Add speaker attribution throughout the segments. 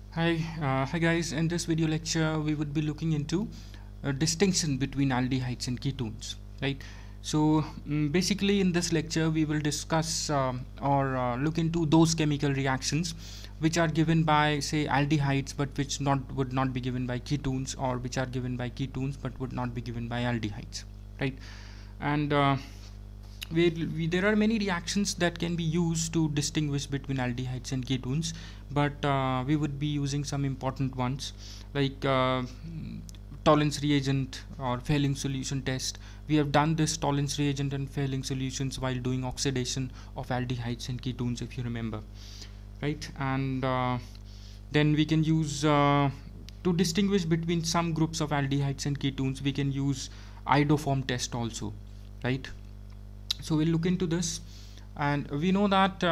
Speaker 1: Hi guys. In this video lecture, we would be looking into a distinction between aldehydes and ketones, right? So basically, in this lecture, we will discuss or look into those chemical reactions which are given by, say, aldehydes, but which would not be given by ketones, or which are given by ketones but would not be given by aldehydes, right? And there are many reactions that can be used to distinguish between aldehydes and ketones, but we would be using some important ones like Tollens reagent or Fehling solution test. We have done this Tollens reagent and Fehling solutions while doing oxidation of aldehydes and ketones, if you remember, right? And then we can use to distinguish between some groups of aldehydes and ketones, we can use iodoform test also, right? So we'll look into this, and we know that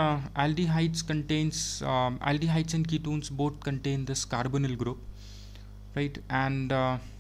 Speaker 1: aldehydes and ketones both contain this carbonyl group, right? And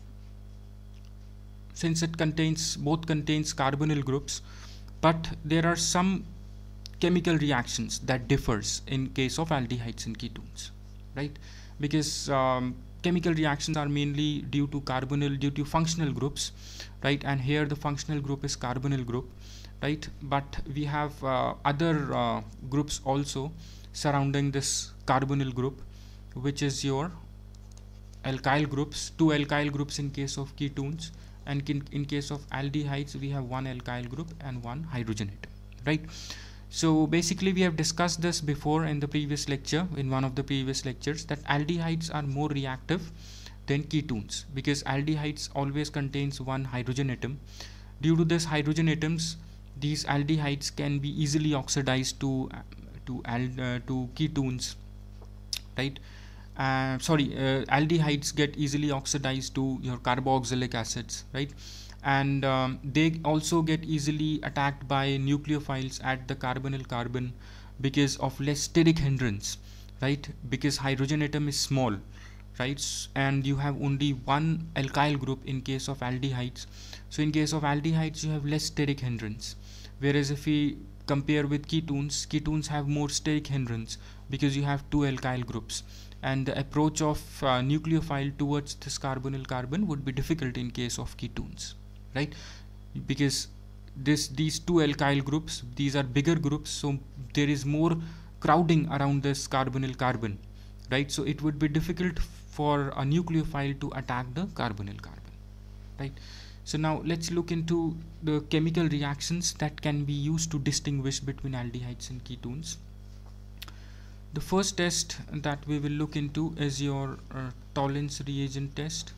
Speaker 1: since it both contains carbonyl groups, but there are some chemical reactions that differs in case of aldehydes and ketones, right? Because chemical reactions are mainly due to functional groups, right? And here the functional group is carbonyl group, right? But we have other groups also surrounding this carbonyl group, which is your alkyl groups, two alkyl groups in case of ketones, and in case of aldehydes we have one alkyl group and one hydrogen atom, right? So basically we have discussed this before in the previous lecture, in one of the previous lectures, that aldehydes are more reactive than ketones because aldehydes always contains one hydrogen atom. Due to this hydrogen atoms, these aldehydes can be easily oxidized to ketones, right? Aldehydes get easily oxidized to your carboxylic acids, right? And they also get easily attacked by nucleophiles at the carbonyl carbon because of less steric hindrance, right? Because hydrogen atom is small, right? And you have only one alkyl group in case of aldehydes. So in case of aldehydes you have less steric hindrance, whereas if we compare with ketones have more steric hindrance because you have two alkyl groups, and the approach of nucleophile towards this carbonyl carbon would be difficult in case of ketones, right? Because these two alkyl groups, these are bigger groups, so there is more crowding around this carbonyl carbon, right? So it would be difficult for a nucleophile to attack the carbonyl carbon, right? So now let's look into the chemical reactions that can be used to distinguish between aldehydes and ketones. The first test that we will look into is your Tollens reagent test.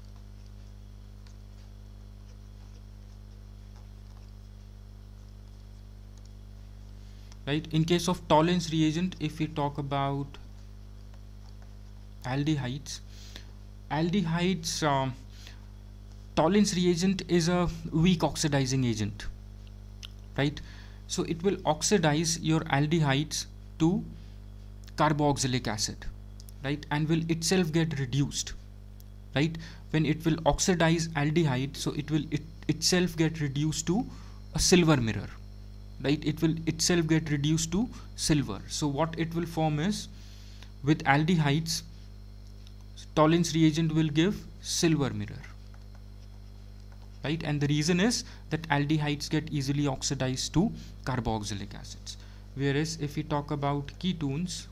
Speaker 1: Right, in case of Tollens reagent, if we talk about aldehydes, Tollens reagent is a weak oxidizing agent, right? So it will oxidize your aldehydes to carboxylic acid, right? And will itself get reduced, right? When it will oxidize aldehyde, so it will itself get reduced to a silver mirror, right? It will itself get reduced to silver. So what it will form is, with aldehydes, Tollens reagent will give silver mirror, right? And the reason is that aldehydes get easily oxidized to carboxylic acids. Whereas if we talk about ketones,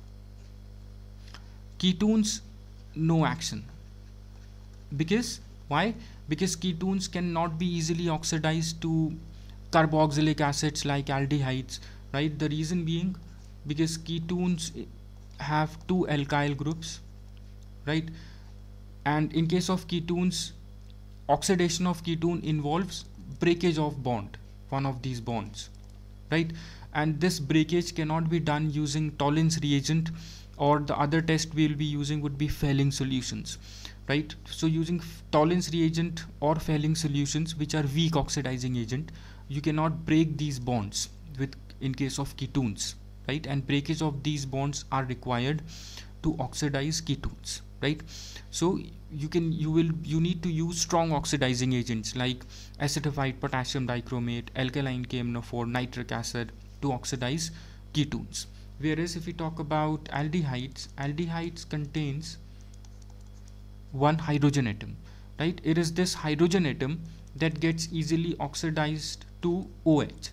Speaker 1: no action. Because why? Because ketones cannot be easily oxidized to carboxylic acids like aldehydes, right? The reason being because ketones have two alkyl groups, right? And in case of ketones, oxidation of ketone involves breakage of bond, one of these bonds, right? And this breakage cannot be done using Tollens reagent, or the other test we will be using would be Fehling solutions, right? So using Tollens reagent or Fehling solutions, which are weak oxidizing agent, you cannot break these bonds in case of ketones, right? And breakage of these bonds are required to oxidize ketones, right? So you need to use strong oxidizing agents like acetate potassium dichromate, alkaline KMnO4, nitric acid to oxidize ketones, Whereas if we talk about aldehydes, aldehydes contains one hydrogen atom, right? It is this hydrogen atom that gets easily oxidized to OH,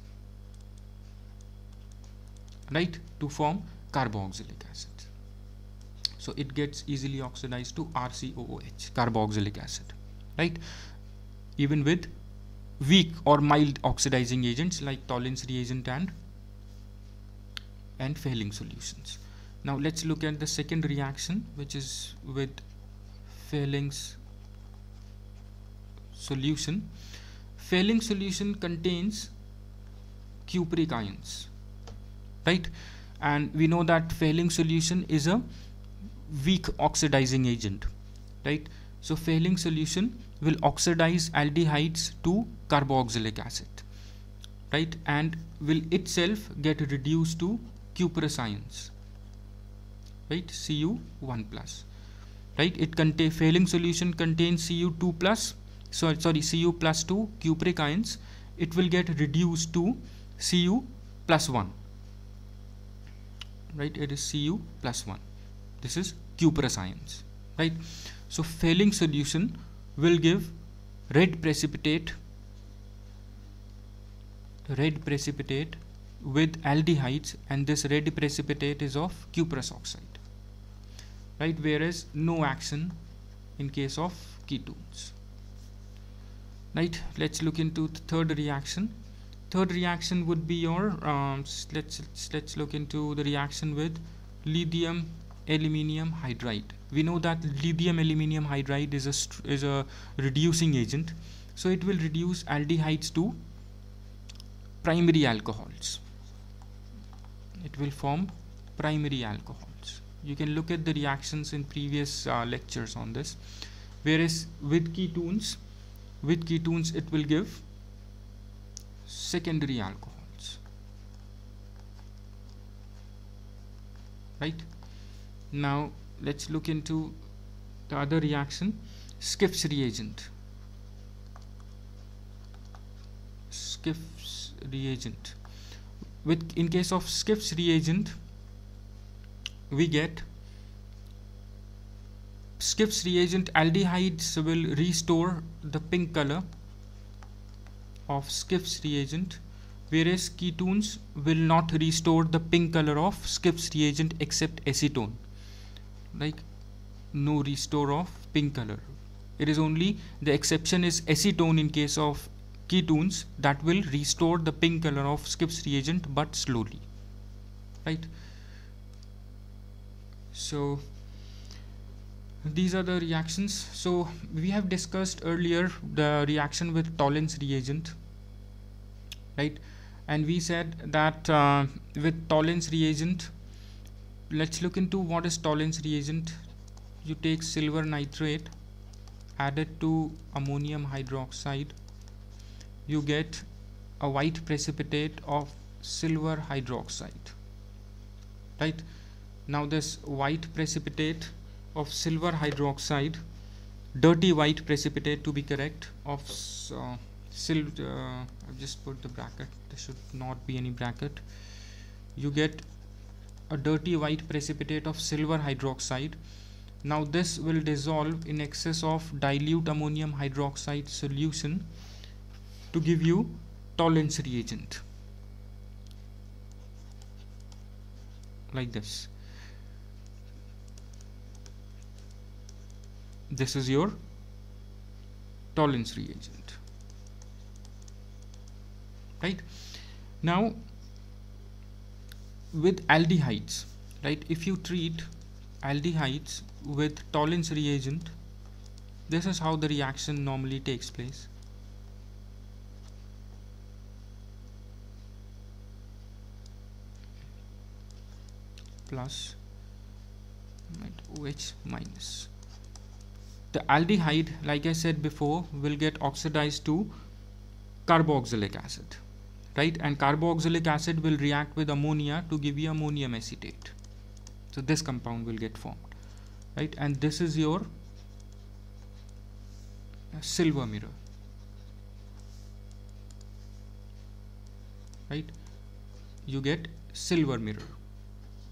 Speaker 1: right, to form carboxylic acid. So it gets easily oxidized to RCOOH, carboxylic acid, right? Even with weak or mild oxidizing agents like Tollens reagent and Fehling solutions. Now let's look at the second reaction, which is with Fehling's solution. Fehling solution contains cupric ions, right? And we know that Fehling solution is a weak oxidizing agent, right? So Fehling solution will oxidize aldehydes to carboxylic acid, right, and will itself get reduced to cuprous ions, right, Cu1 plus, right? It contain Fehling solution contains Cu2 plus, Cu plus 2 cupric ions. It will get reduced to Cu plus 1, right? It is Cu plus 1. This is cuprous ions, right? So Fehling solution will give red precipitate with aldehydes, and this red precipitate is of cuprous oxide, right? Whereas no action in case of ketones, right? Let's look into the third reaction. Third reaction would be your let's look into the reaction with lithium aluminium hydride. We know that lithium aluminium hydride is a reducing agent, so it will reduce aldehydes to primary alcohols. It will form primary alcohols. You can look at the reactions in previous lectures on this. Whereas with ketones it will give secondary alcohols, right? Now let's look into the other reaction, Schiff's reagent. Schiff's reagent. In case of Schiff's reagent, we get Schiff's reagent aldehydes will restore the pink color of Schiff's reagent, whereas ketones will not restore the pink color of Schiff's reagent except acetone. Like no restore of pink color. It is only the exception is acetone in case of ketones that will restore the pink color of Schiff's reagent, but slowly, right? So these are the reactions. So we have discussed earlier the reaction with Tollens reagent, right? And we said that with Tollens reagent, let's look into what is Tollens reagent. You take silver nitrate, add it to ammonium hydroxide, you get a white precipitate of silver hydroxide, right? Now this white precipitate of silver hydroxide, dirty white precipitate to be correct, of I've just put the bracket, there should not be any bracket. You get a dirty white precipitate of silver hydroxide. Now this will dissolve in excess of dilute ammonium hydroxide solution to give you Tollens reagent, like this. This is your Tollens reagent, right? Now with aldehydes, right, if you treat aldehydes with Tollens reagent, this is how the reaction normally takes place. Plus OH minus. The aldehyde, like I said before, will get oxidized to carboxylic acid, right? And carboxylic acid will react with ammonia to give you ammonium acetate. So this compound will get formed, right? And this is your silver mirror, right? You get silver mirror.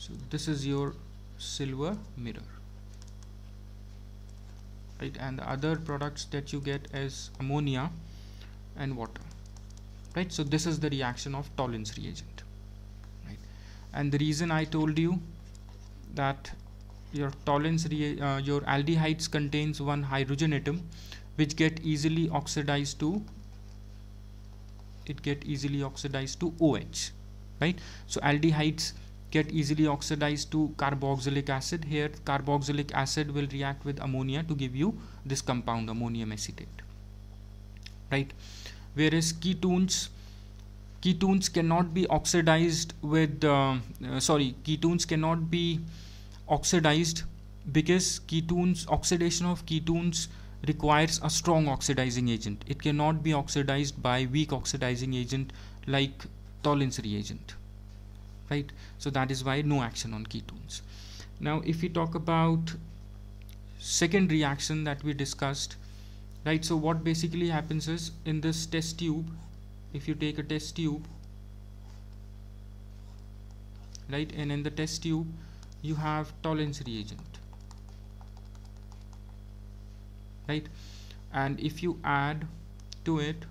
Speaker 1: So this is your silver mirror, right? And the other products that you get is ammonia and water, right? So this is the reaction of Tollens reagent, right? And the reason I told you that your your aldehydes contains one hydrogen atom which get easily oxidized to OH, right? So aldehydes get easily oxidized to carboxylic acid. Here carboxylic acid will react with ammonia to give you this compound ammonium acetate, right? Whereas ketones cannot be oxidized with ketones cannot be oxidized because oxidation of ketones requires a strong oxidizing agent. It cannot be oxidized by weak oxidizing agent like Tollens reagent, right? So that is why no action on ketones. Now if we talk about second reaction that we discussed, right? So what basically happens is, in this test tube, if you take a test tube, right, and in the test tube you have Tollens reagent, right? And if you add to it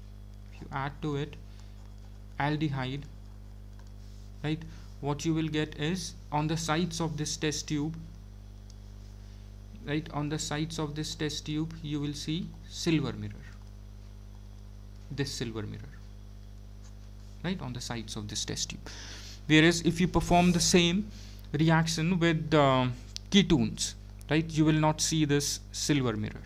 Speaker 1: aldehyde, right, what you will get is, on the sides of this test tube, right, on the sides of this test tube you will see silver mirror, this silver mirror, right, on the sides of this test tube. Whereas if you perform the same reaction with ketones, right, you will not see this silver mirror,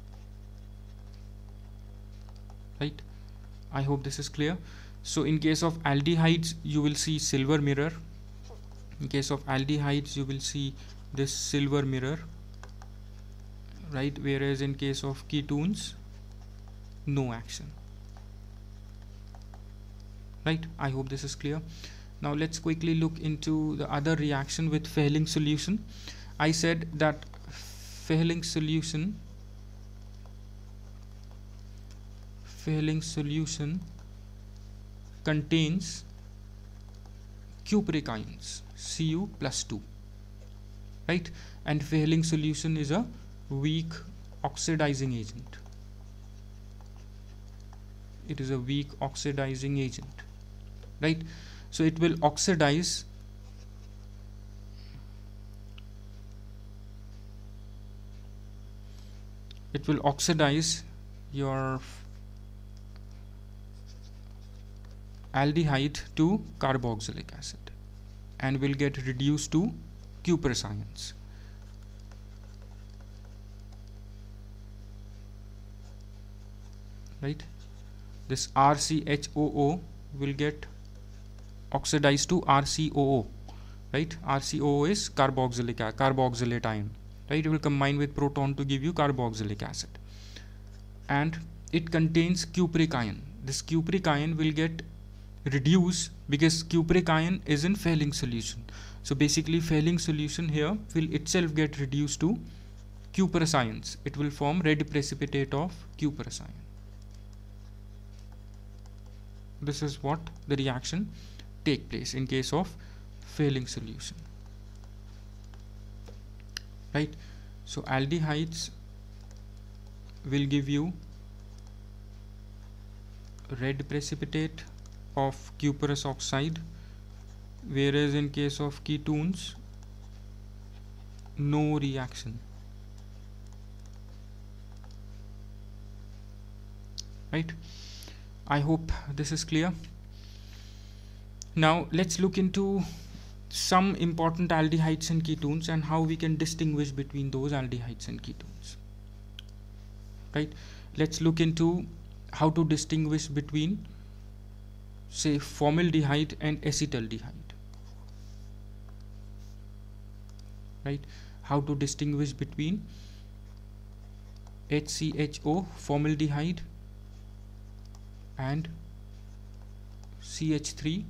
Speaker 1: right? I hope this is clear. So in case of aldehydes you will see silver mirror, in case of aldehydes you will see this silver mirror, right? Whereas in case of ketones, no action, right? I hope this is clear. Now let's quickly look into the other reaction with Fehling solution. I said that Fehling solution contains cupric ions, Cu+2, right? And Fehling solution is a weak oxidizing agent. It is a weak oxidizing agent, right? So it will oxidize your aldehyde to carboxylic acid and will get reduced to cuprous ions, right? This RCHOO will get oxidized to RCOO, right? RCOO is carboxylate ion, right? It will combine with proton to give you carboxylic acid, and it contains cupric ion. This cupric ion will get reduced because cupric ion is in Fehling solution. So basically Fehling solution here will itself get reduced to cuprous ions. It will form red precipitate of cuprous ion. This is what the reaction take place in case of Fehling solution, right? So aldehydes will give you red precipitate of cuprous oxide, whereas in case of ketones, no reaction, right? I hope this is clear. Now let's look into some important aldehydes and ketones and how we can distinguish between those aldehydes and ketones, right? Let's look into how to distinguish between, say, formaldehyde and acetaldehyde, right? How to distinguish between HCHO formaldehyde and CH3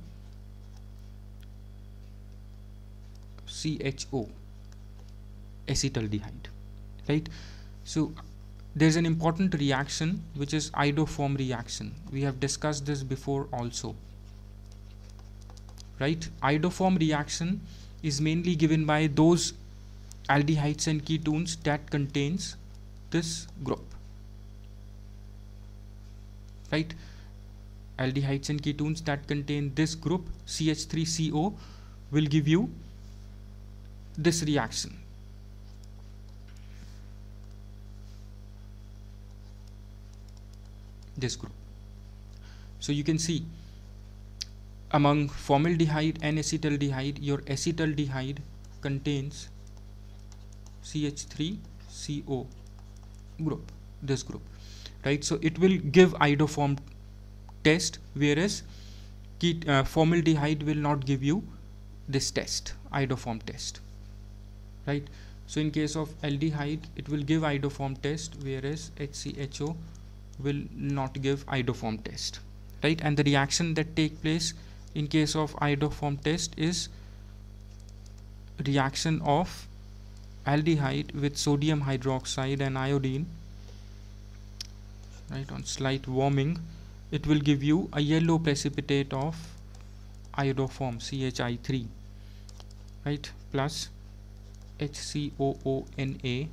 Speaker 1: CHO acetaldehyde, right? So there's an important reaction which is iodoform reaction. We have discussed this before also, right? Iodoform reaction is mainly given by those aldehydes and ketones that contains this group, right? Aldehydes and ketones that contain this group CH3CO will give you this reaction. This group. So you can see among formaldehyde and acetaldehyde, your acetaldehyde contains CH3CO group, this group, right? So it will give iodoform test, whereas formaldehyde will not give you this test, iodoform test, right? So in case of aldehyde, it will give iodoform test, whereas HCHO will not give iodoform test, right? And the reaction that take place in case of iodoform test is reaction of aldehyde with sodium hydroxide and iodine, right? On slight warming, it will give you a yellow precipitate of iodoform CHI3, right? Plus HCOONA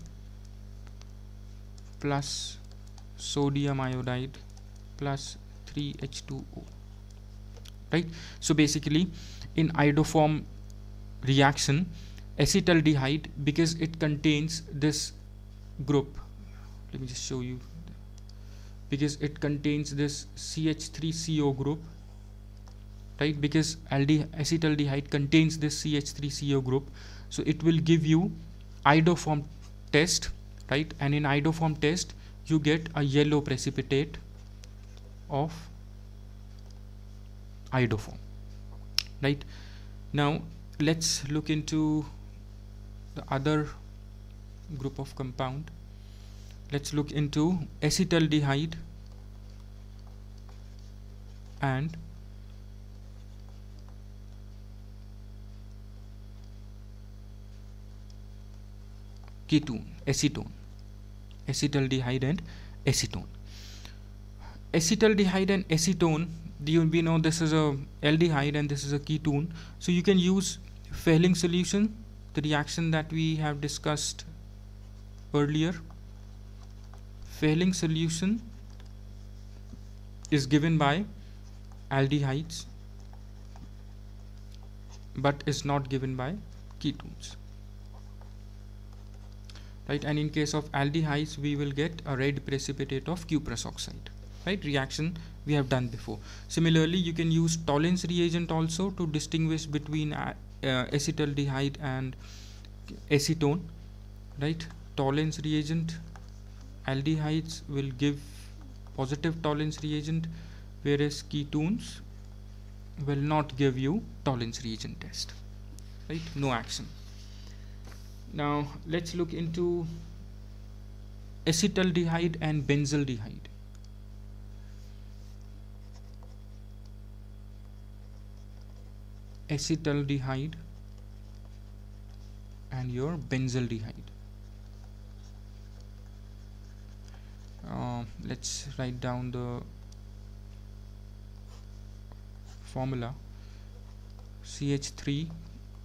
Speaker 1: plus sodium iodide plus 3H2O, right? So basically in iodoform reaction, acetaldehyde, because it contains this group, let me just show you, because it contains this CH3CO group, right? Because acetaldehyde contains this CH3CO group, so it will give you iodoform test, right? And in iodoform test you get a yellow precipitate of iodoform, right? Now let's look into the other group of compound. Let's look into acetaldehyde and ketone, acetone. Acetaldehyde and acetone. Acetaldehyde and acetone, we know this is a aldehyde and this is a ketone, so you can use Fehling solution, the reaction that we have discussed earlier. Fehling solution is given by aldehydes but is not given by ketones, right? And in case of aldehydes, we will get a red precipitate of cuprous oxide, right? Reaction we have done before. Similarly, you can use Tollens reagent also to distinguish between acetaldehyde and acetone, right? Tollens reagent, aldehydes will give positive Tollens reagent, whereas ketones will not give you Tollens reagent test, right? No action. Now let's look into acetaldehyde and benzaldehyde. Acetaldehyde and your benzaldehyde. Let's write down the formula. CH3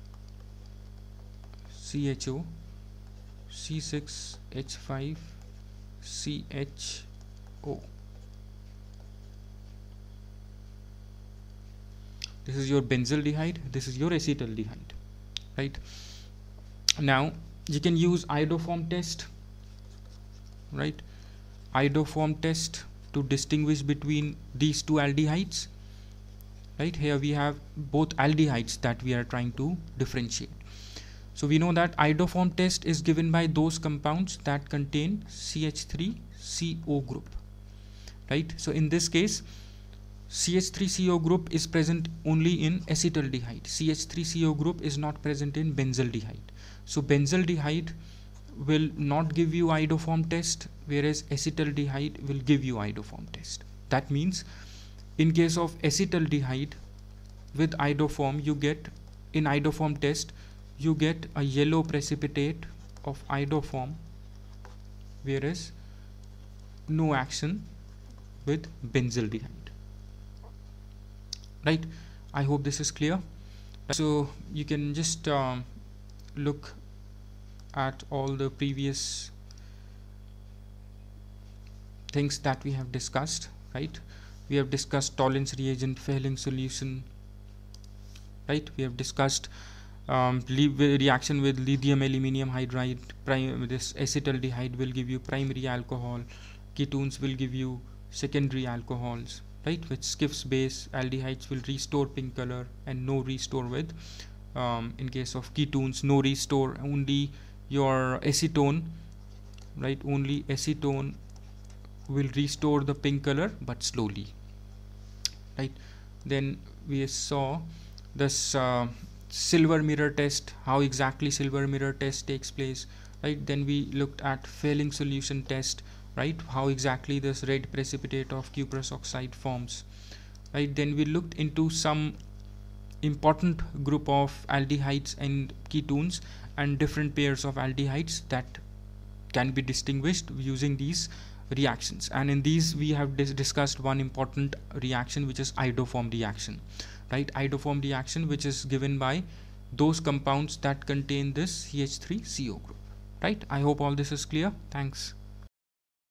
Speaker 1: CHO C6H5 CHO. This is your benzaldehyde, this is your acetaldehyde, right? Now you can use iodoform test, right? Iodoform test to distinguish between these two aldehydes, right? Here we have both aldehydes that we are trying to differentiate. So we know that iodoform test is given by those compounds that contain CH3CO group, right? So in this case, CH3CO group is present only in acetaldehyde. CH3CO group is not present in benzaldehyde. So benzaldehyde will not give you iodoform test, whereas acetaldehyde will give you iodoform test. That means in case of acetaldehyde with iodoform, you get, in iodoform test, you get a yellow precipitate of iodoform, whereas no action with benzaldehyde, right? I hope this is clear. So you can just look at all the previous things that we have discussed, right? We have discussed Tollens reagent, Fehling solution, right? We have discussed reaction with lithium aluminium hydride. This acetaldehyde will give you primary alcohol, ketones will give you secondary alcohols, right? With Skiff's base, aldehydes will restore pink color and no restore with in case of ketones, no restore, only your acetone, right? Only acetone will restore the pink color but slowly, right? Then we saw this silver mirror test, how exactly silver mirror test takes place, right? Then we looked at Fehling solution test, right? How exactly this red precipitate of cuprous oxide forms, right? Then we looked into some important group of aldehydes and ketones and different pairs of aldehydes that can be distinguished using these reactions. And in these we have discussed one important reaction, which is iodoform reaction, right? Iodoform reaction, which is given by those compounds that contain this CH3CO group, right? I hope all this is clear. Thanks.